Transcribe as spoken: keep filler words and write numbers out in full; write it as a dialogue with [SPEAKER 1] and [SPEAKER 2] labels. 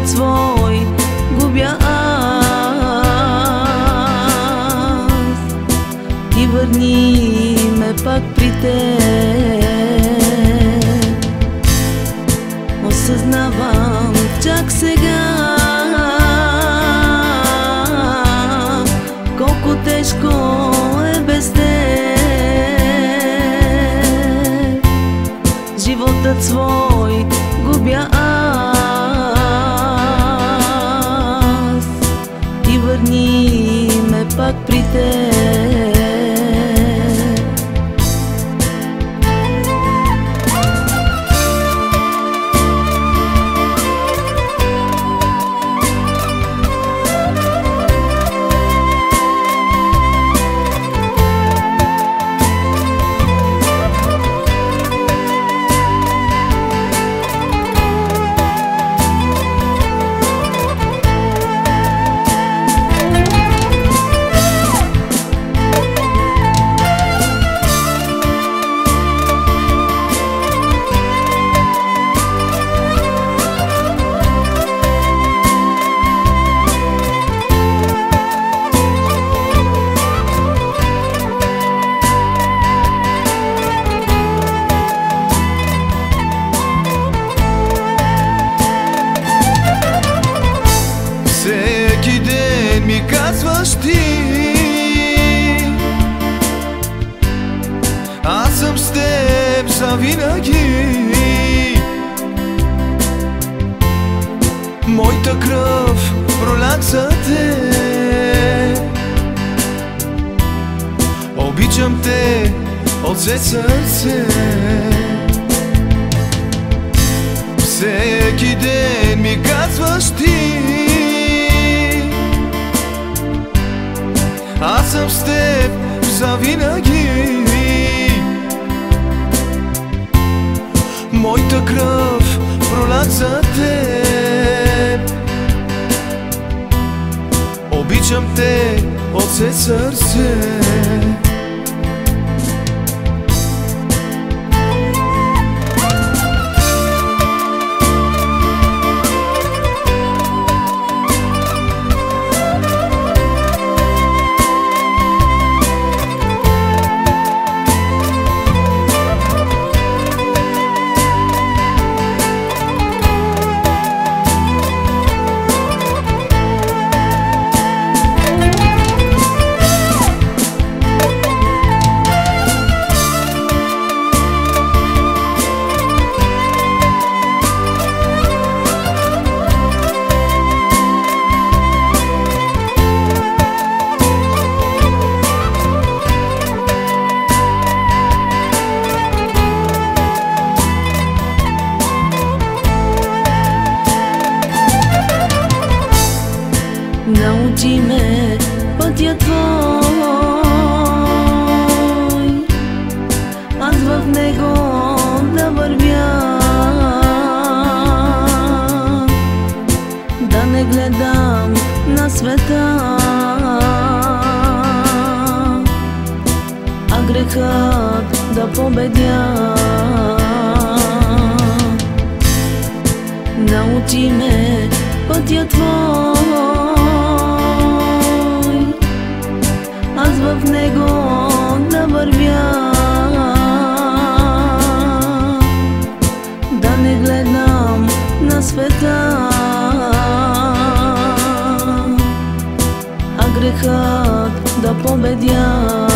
[SPEAKER 1] животът свой губя аз. И върни ме пак при теб. Осъзнавам чак сега колко тежко е без теб. Животът свой губя аз. И върни ме пак при теб.
[SPEAKER 2] Всеки ден ми казваш ти: аз съм с теб завинаги. Моята кръв проляк за теб. Обичам те от все сърце. Всеки ден ми казваш ти: аз съм с теб завинаги. Моята кръв проляк за теб. Обичам те от все сърце.
[SPEAKER 1] Научи ме пътя твой, аз в него да вървя, да не гледам на света, а грехът да победя. Научи ме пътя твой, аз в него да вървя, да не гледам на света, а грехът да победя.